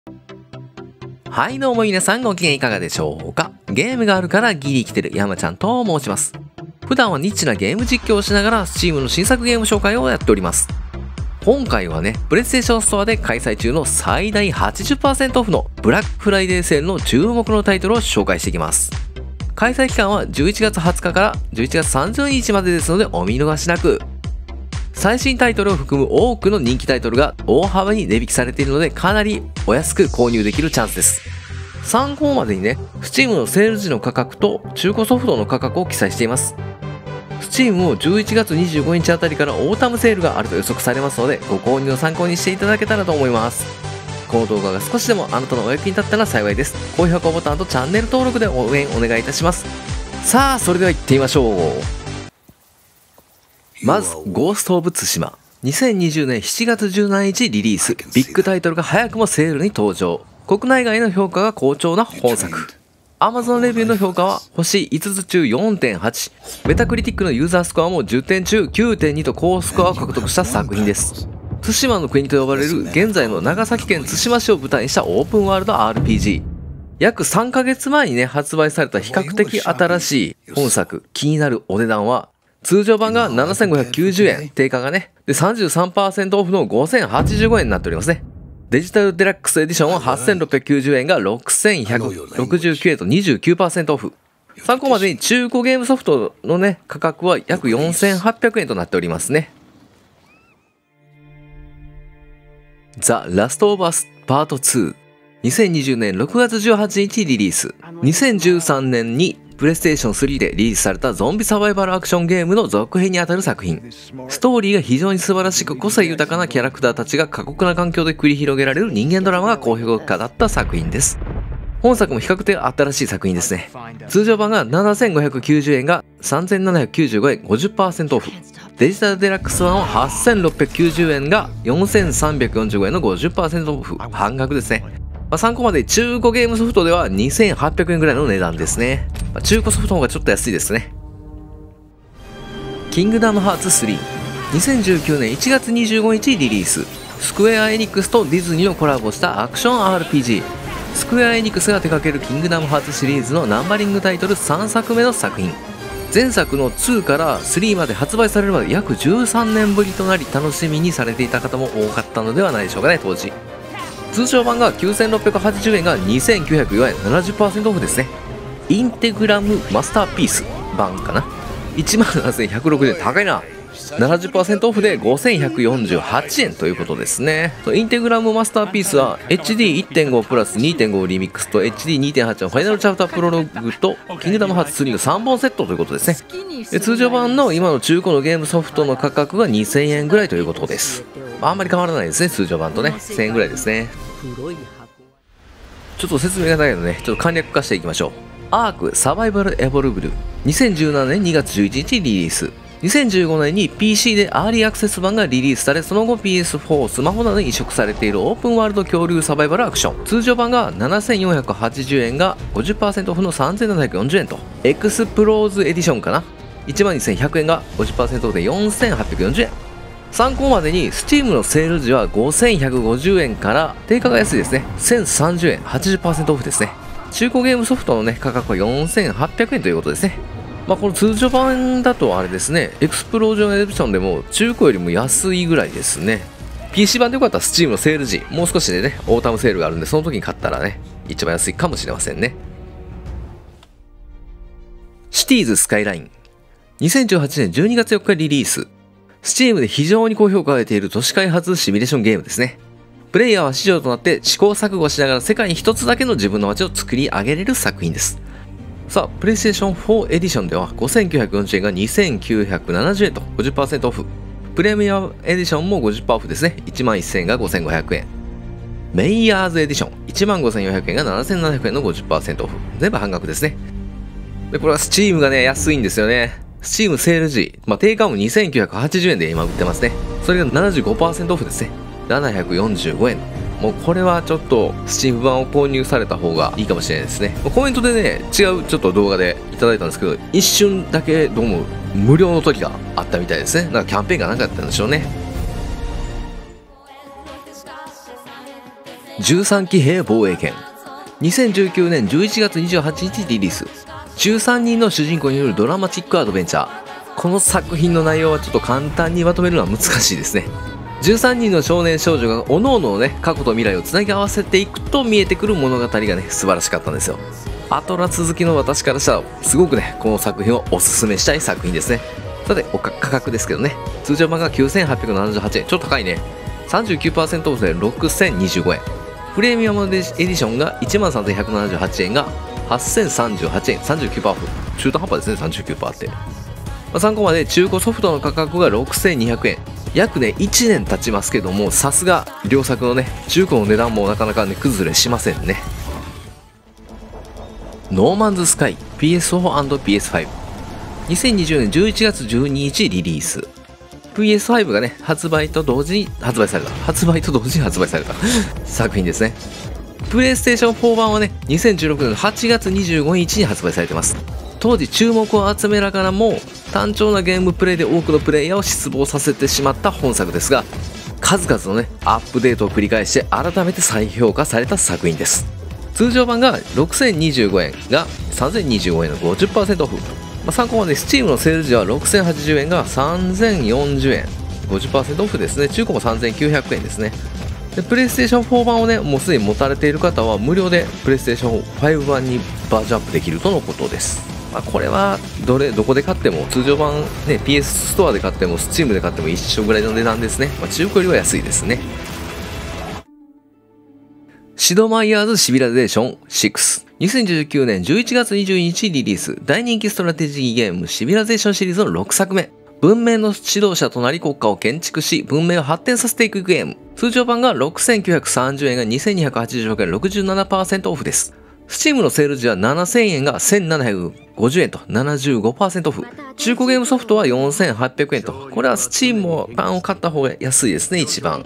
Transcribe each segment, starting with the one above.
はいどうも皆さんご機嫌いかがでしょうか。ゲームがあるからギリ生きてる山ちゃんと申します。普段はニッチなゲーム実況をしながら Steam の新作ゲーム紹介をやっております。今回はね、プレイステーションストアで開催中の最大 80% オフのブラックフライデーセールの注目のタイトルを紹介していきます。開催期間は11月20日から11月30日までですのでお見逃しなく。最新タイトルを含む多くの人気タイトルが大幅に値引きされているのでかなりお安く購入できるチャンスです。参考までにね、Steam のセール時の価格と中古ソフトの価格を記載しています。Steam も11月25日あたりからオータムセールがあると予測されますのでご購入の参考にしていただけたらと思います。この動画が少しでもあなたのお役に立ったら幸いです。高評価ボタンとチャンネル登録で応援お願いいたします。さあそれでは行ってみましょう。まずゴースト・オブ・ツシマ2020年7月17日リリース。ビッグタイトルが早くもセールに登場。国内外の評価が好調な本作。 Amazon レビューの評価は星5つ中 4.8、 メタクリティックのユーザースコアも10点中 9.2 と高スコアを獲得した作品です。対馬の国と呼ばれる現在の長崎県対馬市を舞台にしたオープンワールド RPG。 約3ヶ月前にね発売された比較的新しい本作。気になるお値段は通常版が7590円、定価がね。で、33% オフの5085円になっておりますね。デジタルデラックスエディションは8690円が6169円と 29% オフ。参考までに中古ゲームソフトのね、価格は約4800円となっておりますね。ザ・ラストオブアスパート2。2020年6月18日リリース。2013年にプレイステーション3でリリースされたゾンビサバイバルアクションゲームの続編にあたる作品。ストーリーが非常に素晴らしく個性豊かなキャラクターたちが過酷な環境で繰り広げられる人間ドラマが高評価だった作品です。本作も比較的新しい作品ですね。通常版が7590円が3795円 50% オフ。デジタルデラックス版は8690円が4345円の 50% オフ。半額ですね。参考まで中古ゲームソフトでは2800円ぐらいの値段ですね。中古ソフトの方がちょっと安いですね。キングダムハーツ3。2019年1月25日リリース。スクエアエニックスとディズニーのコラボしたアクション RPG。スクエアエニックスが手掛けるキングダムハーツシリーズのナンバリングタイトル3作目の作品。前作の2から3まで発売されるまで約13年ぶりとなり楽しみにされていた方も多かったのではないでしょうかね、当時。通常版が9680円が2904円 70% オフですね。インテグラムマスターピース版かな。17160円、高いな。70% オフで5148円ということですね。インテグラムマスターピースは HD1.5 プラス 2.5 リミックスと HD2.8 のファイナルチャプタープロローグとキングダムハーツ3の3本セットということですね。通常版の今の中古のゲームソフトの価格が2000円ぐらいということです。あんまり変わらないですね。通常版とね1000円ぐらいですね。ちょっと説明がないので、ちょっと簡略化していきましょう。アークサバイバルエボルブル2017年2月11日リリース。2015年に PC でアーリーアクセス版がリリースされ、その後 PS4、スマホなどに移植されているオープンワールド恐竜サバイバルアクション。通常版が7480円が 50% オフの3740円と。エクスプローズエディションかな。12100円が 50% オフで4840円。参考までに Steam のセール時は5150円から定価が安いですね。1030円 80% オフですね。中古ゲームソフトのね価格は4800円ということですね。この通常版だとあれですね、エクスプロージョンエディションでも中古よりも安いぐらいですね。 PC 版でよかったら Steam のセール時、もう少しでねオータムセールがあるんで、その時に買ったらね一番安いかもしれませんね。シティーズスカイライン2018年12月4日リリース。Steam で非常に高評価を得ている都市開発シミュレーションゲームですね。プレイヤーは市場となって試行錯誤しながら世界に一つだけの自分の街を作り上げれる作品です。さあ、プレイステーション4エディションでは5940円が2970円と 50% オフ。プレミアムエディションも 50% オフですね。11000円が5500円。メイヤーズエディション15400円が7700円の 50% オフ。全部半額ですね。で、これは Steam がね、安いんですよね。Steam セール時、定価も2980円で今売ってますね。それが 75% オフですね。745円。もうこれはちょっと Steam 版を購入された方がいいかもしれないですね。コメントでね、違うちょっと動画でいただいたんですけど、一瞬だけどうも無料の時があったみたいですね。なんかキャンペーンがなかったんでしょうね。 13騎兵防衛権。2019年11月28日リリース。13人の主人公によるドラマチックアドベンチャー。この作品の内容はちょっと簡単にまとめるのは難しいですね。13人の少年少女が各々のね、過去と未来をつなぎ合わせていくと見えてくる物語がね、素晴らしかったんですよ。アトラ続きの私からしたら、すごくね、この作品をおすすめしたい作品ですね。さて、価格ですけどね、通常版が9878円、ちょっと高いね。39% オフで6025円。プレミアムエディションが13178円が8038円、39%オフ。中途半端ですね、39%って。参考まで中古ソフトの価格が6200円。約ね、1年経ちますけども、さすが両作のね、中古の値段もなかなかね、崩れしませんね。ノーマンズスカイ PS4&PS5。2020年11月12日リリース。PS5 がね、発売と同時に発売された作品ですね。プレイステーション4版はね、2016年8月25日に発売されてます。当時注目を集めながらも単調なゲームプレイで多くのプレイヤーを失望させてしまった本作ですが、数々のねアップデートを繰り返して改めて再評価された作品です。通常版が6025円が3025円の 50% オフ。参考まで Steam のセール時は6080円が3040円 50% オフですね。中古も3900円ですね。でプレイステーション4版をねもうすでに持たれている方は無料でプレイステーション5版にバージョンアップできるとのことです。これはどこで買っても通常版ね PS ストアで買っても Steam で買っても一緒ぐらいの値段ですね。中古よりは安いですね。シドマイヤーズシビラゼーション6。2019年11月22日リリース。大人気ストラテジーゲームシビラゼーションシリーズの6作目。文明の指導者となり国家を建築し文明を発展させていくゲーム。通常版が6930円が2286円 67% オフです。Steam のセール時は7000円が1750円と 75% オフ。中古ゲームソフトは4800円と。これは Steam 版を買った方が安いですね、一番。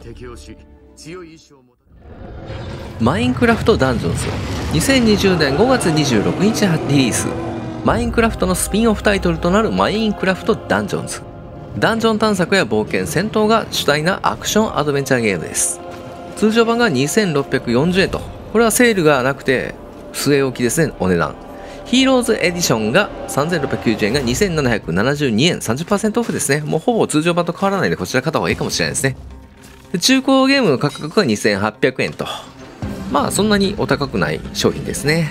マインクラフトダンジョンズ。2020年5月26日リリース。マインクラフトのスピンオフタイトルとなるマインクラフトダンジョンズ。ダンジョン探索や冒険、戦闘が主体なアクションアドベンチャーゲームです。通常版が2640円と。これはセールがなくて据え置きですね、お値段。ヒーローズエディションが3690円が2772円 30% オフですね。もうほぼ通常版と変わらないのでこちら買った方がいいかもしれないですね。で中古ゲームの価格が2800円と。そんなにお高くない商品ですね。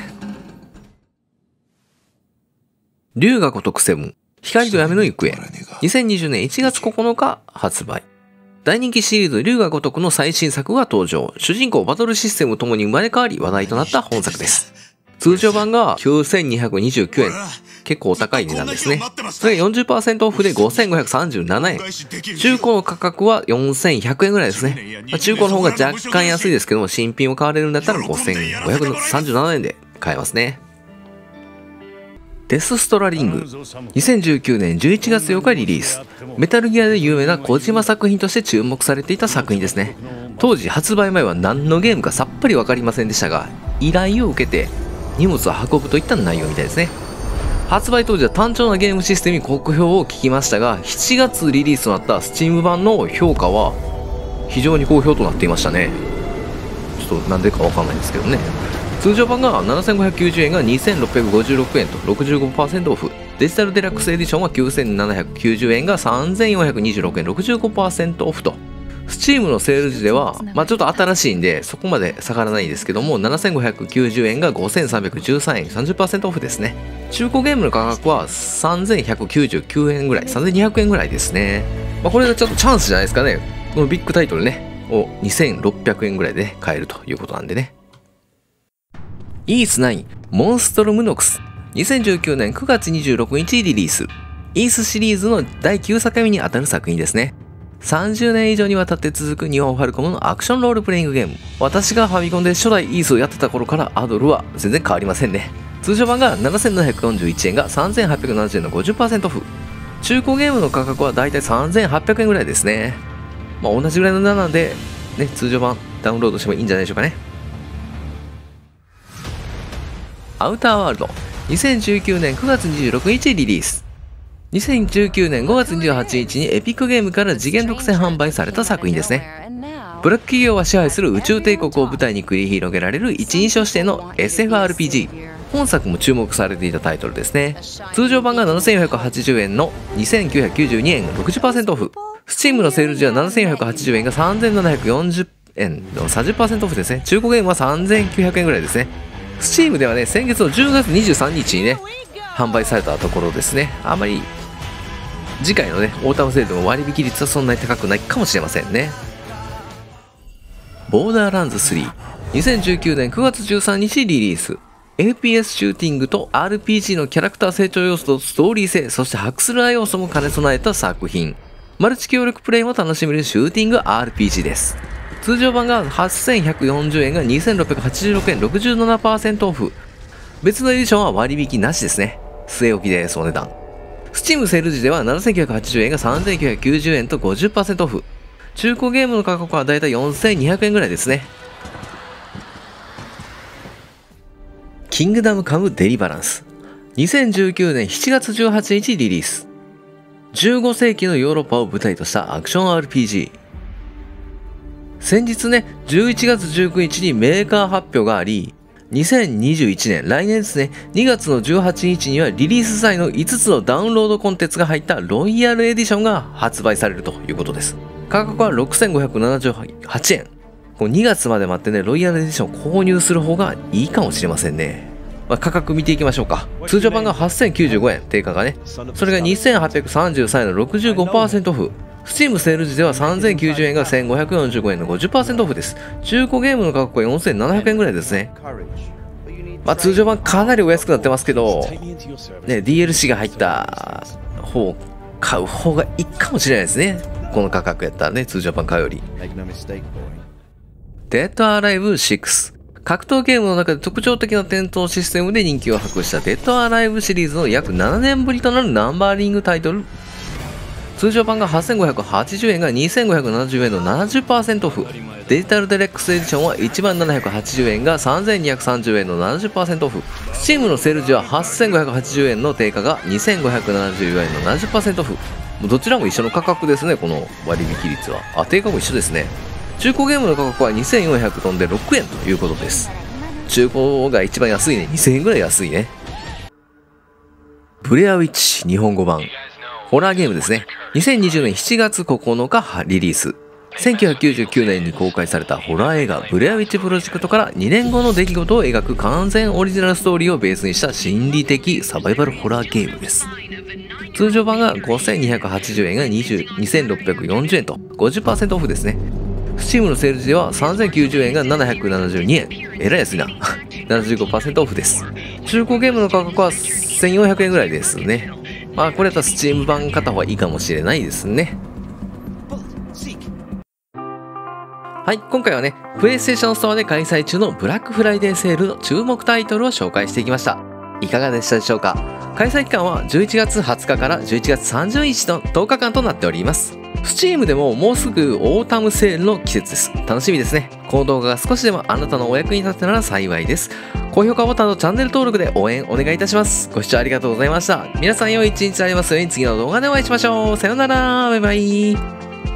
龍が如く7光と闇の行方。2020年1月9日発売。大人気シリーズ龍が如くの最新作が登場。主人公バトルシステムともに生まれ変わり話題となった本作です。通常版が9229円。結構お高い値段ですね。それが 40% オフで5537円。中古の価格は4100円ぐらいですね。中古の方が若干安いですけども、新品を買われるんだったら5537円で買えますね。デスストラリング。2019年11月8日リリース。メタルギアで有名な小島作品として注目されていた作品ですね。当時発売前は何のゲームかさっぱり分かりませんでしたが、依頼を受けて荷物を運ぶといった内容みたいですね。発売当時は単調なゲームシステムに酷評を聞きましたが、7月リリースとなった Steam 版の評価は非常に好評となっていましたね。ちょっとなんでかわかんないんですけどね。通常版が7590円が2656円と 65% オフ。デジタルデラックスエディションは9790円が3426円 65% オフと。Steam のセール時では、ちょっと新しいんでそこまで下がらないですけども、7590円が5313円 30% オフですね。中古ゲームの価格は3199円ぐらい、3200円ぐらいですね。これがちょっとチャンスじゃないですかね。このビッグタイトルねを2600円ぐらいで、ね、買えるということなんでね。イース9モンストロムノクス。2019年9月26日リリース。イースシリーズの第9作目にあたる作品ですね。30年以上にわたって続く日本ファルコムのアクションロールプレイングゲーム。私がファミコンで初代イースをやってた頃からアドルは全然変わりませんね。通常版が7741円が3870円の 50% オフ。中古ゲームの価格はだいたい3800円ぐらいですね。同じぐらいの値段なんで、ね、通常版ダウンロードしてもいいんじゃないでしょうかね。アウターワールド。2019年9月26日リリース。2019年5月28日にエピックゲームから次元独占販売された作品ですね。 ブラック企業が支配する宇宙帝国を舞台に繰り広げられる一人称指定の SFRPG。本作も注目されていたタイトルですね。通常版が7480円の2992円が 60% オフ。Steam のセール時は7480円が3740円の 30% オフですね。中古ゲームは3900円ぐらいですね。Steam ではね、先月の10月23日にね、販売されたところですね。あまり次回のね、オータムセールでも割引率はそんなに高くないかもしれませんね。ボーダーランズ3。2019年9月13日リリース。FPS シューティングと RPG のキャラクター成長要素とストーリー性、そしてハクスラー要素も兼ね備えた作品。マルチ協力プレイも楽しめるシューティング RPG です。通常版が8140円が2686円 67% オフ。別のエディションは割引なしですね。据え置きです、お値段。Steam セール時では7980円が3990円と 50% オフ。中古ゲームの価格はだいたい4200円ぐらいですね。キングダムカムデリバランス。2019年7月18日リリース。15世紀のヨーロッパを舞台としたアクション RPG。先日ね、11月19日にメーカー発表があり、2021年、来年ですね、2月の18日にはリリース際の5つのダウンロードコンテンツが入ったロイヤルエディションが発売されるということです。価格は6578円。2月まで待ってね、ロイヤルエディション購入する方がいいかもしれませんね。価格見ていきましょうか。通常版が8095円、定価がね。それが2833円の 65% オフ。Steam セール時では3090円が1545円の 50% オフです。中古ゲームの価格は4700円ぐらいですね。通常版かなりお安くなってますけど、ね、DLC が入った方を買う方がいいかもしれないですね。この価格やったらね、通常版買うより。Dead or Alive 6。格闘ゲームの中で特徴的な戦闘システムで人気を博した Dead or Alive シリーズの約7年ぶりとなるナンバーリングタイトル。通常版が8580円が2570円の 70% オフ。デジタルデレックスエディションは1780円が3230円の 70% オフ。Steam のセール時は8580円の定価が2574円の 70% オフ。どちらも一緒の価格ですね、この割引率は。定価も一緒ですね。中古ゲームの価格は2400飛んで6円ということです。中古が一番安いね。2000円ぐらい安いね。ブレアウィッチ日本語版。ホラーゲームですね。2020年7月9日リリース。1999年に公開されたホラー映画ブレアウィッチプロジェクトから2年後の出来事を描く完全オリジナルストーリーをベースにした心理的サバイバルホラーゲームです。通常版が5280円が2640円と 50% オフですね。Steam のセール時では3090円が772円。えらい安いな。75% オフです。中古ゲームの価格は1400円ぐらいですね。これだったら Steam 版買った方がいいかもしれないですね。はい、今回はね、PlayStation ストアで開催中のブラックフライデーセールの注目タイトルを紹介していきました。いかがでしたでしょうか。開催期間は11月20日から11月30日の10日間となっております。Steam でももうすぐオータムセールの季節です。楽しみですね。この動画が少しでもあなたのお役に立てなら幸いです。高評価ボタンとチャンネル登録で応援お願いいたします。ご視聴ありがとうございました。皆さん良い一日でありますように次の動画でお会いしましょう。さようなら。バイバイ。